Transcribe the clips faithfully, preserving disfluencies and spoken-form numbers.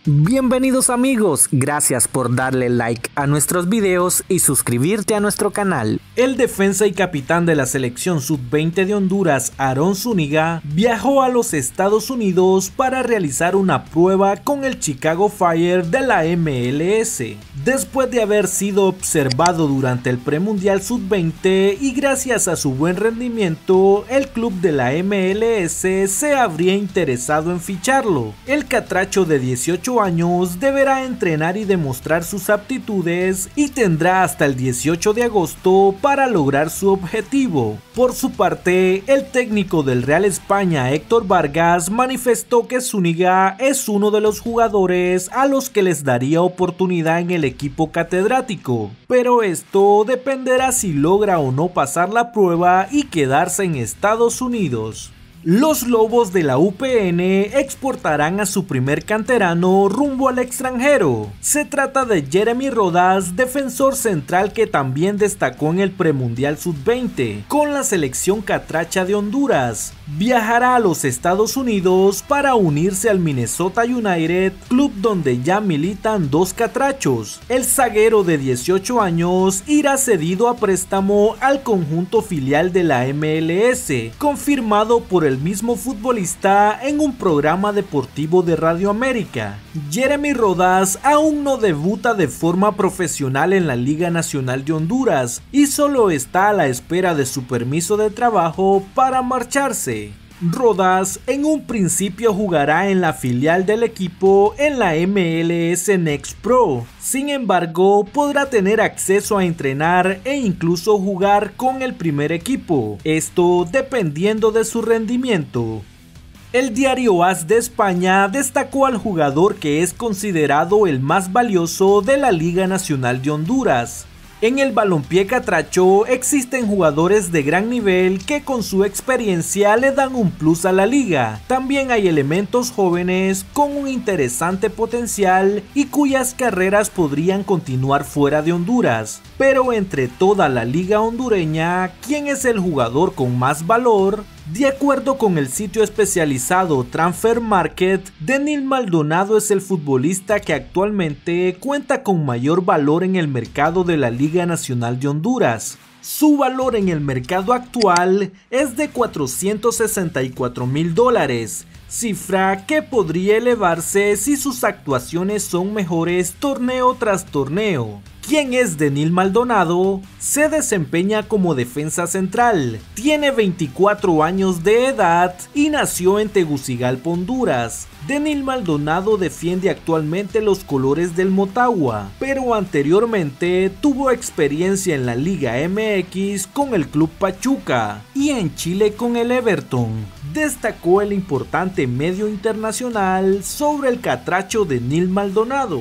Bienvenidos amigos, gracias por darle like a nuestros videos y suscribirte a nuestro canal. El defensa y capitán de la selección sub veinte de Honduras, Aarón Zúñiga, viajó a los Estados Unidos para realizar una prueba con el Chicago Fire de la M L S. Después de haber sido observado durante el premundial sub veinte y gracias a su buen rendimiento, el club de la M L S se habría interesado en ficharlo. El catracho de dieciocho años deberá entrenar y demostrar sus aptitudes y tendrá hasta el dieciocho de agosto para lograr su objetivo. Por su parte, el técnico del Real España, Héctor Vargas, manifestó que Zúñiga es uno de los jugadores a los que les daría oportunidad en el equipo catedrático, pero esto dependerá si logra o no pasar la prueba y quedarse en Estados Unidos. Los Lobos de la U P N exportarán a su primer canterano rumbo al extranjero. Se trata de Jeremy Rodas, defensor central que también destacó en el premundial sub veinte con la selección catracha de Honduras. Viajará a los Estados Unidos para unirse al Minnesota United, club donde ya militan dos catrachos. El zaguero de dieciocho años irá cedido a préstamo al conjunto filial de la M L S, confirmado por el mismo futbolista en un programa deportivo de Radio América. Jeremy Rodas aún no debuta de forma profesional en la Liga Nacional de Honduras y solo está a la espera de su permiso de trabajo para marcharse. Rodas en un principio jugará en la filial del equipo en la M L S Next Pro. Sin embargo, podrá tener acceso a entrenar e incluso jugar con el primer equipo, esto dependiendo de su rendimiento. El diario AS de España destacó al jugador que es considerado el más valioso de la Liga Nacional de Honduras. En el balompié catracho existen jugadores de gran nivel que con su experiencia le dan un plus a la liga. También hay elementos jóvenes con un interesante potencial y cuyas carreras podrían continuar fuera de Honduras. Pero entre toda la liga hondureña, ¿quién es el jugador con más valor? De acuerdo con el sitio especializado Transfer Market, Denil Maldonado es el futbolista que actualmente cuenta con mayor valor en el mercado de la Liga Nacional de Honduras. Su valor en el mercado actual es de cuatrocientos sesenta y cuatro mil dólares, cifra que podría elevarse si sus actuaciones son mejores torneo tras torneo. ¿Quién es Denil Maldonado? Se desempeña como defensa central, tiene veinticuatro años de edad y nació en Tegucigalpa, Honduras. Denil Maldonado defiende actualmente los colores del Motagua, pero anteriormente tuvo experiencia en la Liga M X con el Club Pachuca y en Chile con el Everton. Destacó el importante medio internacional sobre el catracho Denil Maldonado.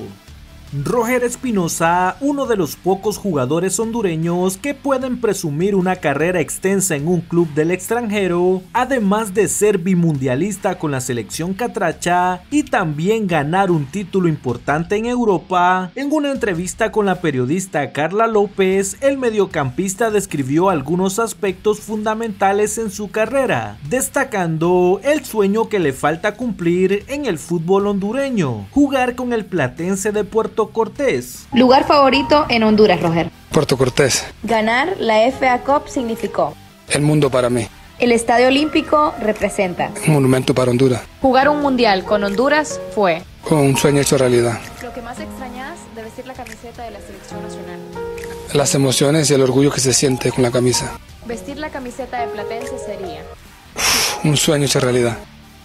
Roger Espinosa, uno de los pocos jugadores hondureños que pueden presumir una carrera extensa en un club del extranjero, además de ser bimundialista con la selección catracha y también ganar un título importante en Europa. En una entrevista con la periodista Carla López, el mediocampista describió algunos aspectos fundamentales en su carrera, destacando el sueño que le falta cumplir en el fútbol hondureño: jugar con el Platense de Puerto Cortés. Lugar favorito en Honduras, Roger. Puerto Cortés. Ganar la F A Cup significó el mundo para mí. El Estadio Olímpico representa un monumento para Honduras. Jugar un mundial con Honduras fue un sueño hecho realidad. Lo que más extrañas de vestir la camiseta de la selección nacional. Las emociones y el orgullo que se siente con la camisa. Vestir la camiseta de Platense sería Uf, un sueño hecho realidad.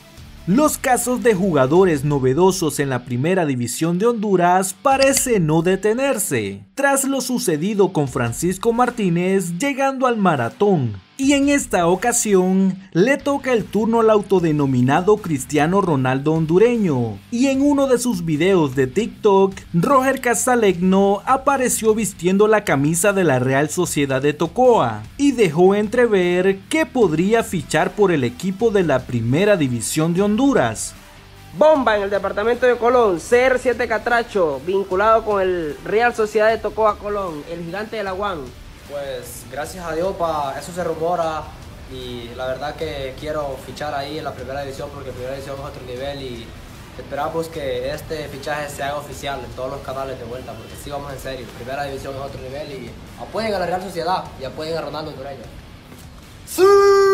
Los casos de jugadores novedosos en la primera división de Honduras parecen no detenerse, tras lo sucedido con Francisco Martínez llegando al maratón. Y en esta ocasión le toca el turno al autodenominado Cristiano Ronaldo hondureño. Y en uno de sus videos de TikTok, Roger Casalegno apareció vistiendo la camisa de la Real Sociedad de Tocoa y dejó entrever que podría fichar por el equipo de la primera división de Honduras. Bomba en el departamento de Colón, C R siete Catracho, vinculado con el Real Sociedad de Tocoa Colón, el gigante de la U A M. Pues gracias a Dios, pa, eso se rumora y la verdad que quiero fichar ahí en la primera división porque primera división es otro nivel y Esperamos que este fichaje se haga oficial en todos los canales de vuelta, porque sí vamos en serio. Primera división es otro nivel y apoyen a la Real Sociedad y apoyen a Ronaldo Nureña. ¡Sí!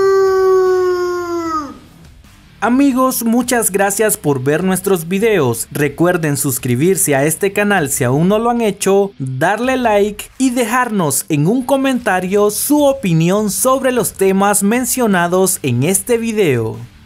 Amigos, muchas gracias por ver nuestros videos. Recuerden suscribirse a este canal si aún no lo han hecho, darle like y dejarnos en un comentario su opinión sobre los temas mencionados en este video.